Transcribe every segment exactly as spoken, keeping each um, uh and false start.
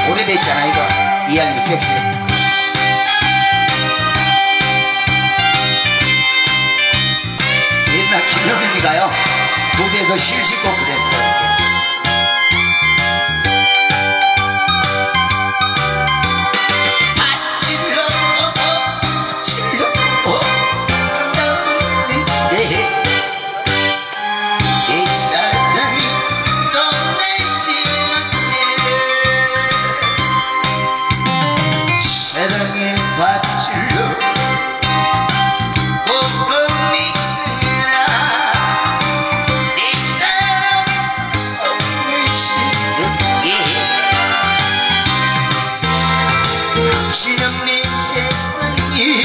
오래됐잖아 이거. 이야기도 섹시. 옛날 김현민이가요 무대에서 실 싣고 그랬어요. 당신없는 세상이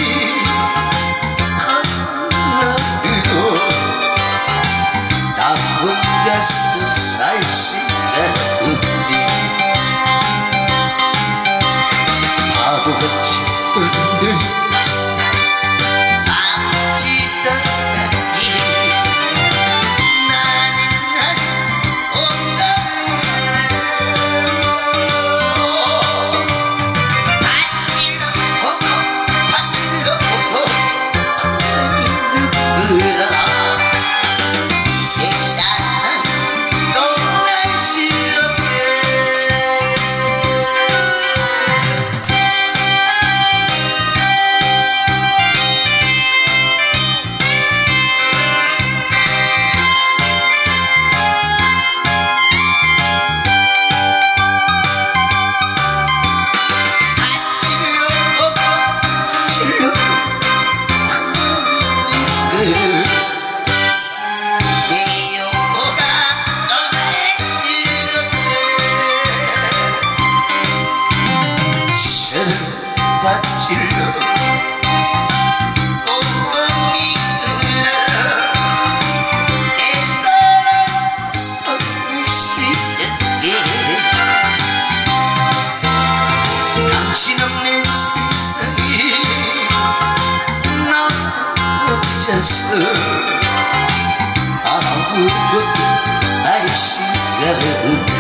하나도 나 혼자서 살 수가 없니. 바보같이 웃는 아프지 않기 나는 난 바질러 꼼꼼히 흘러 내 사랑 없는 시간에 당신 없는 세상에 나 혼자서 아무것도 알 수가 없네.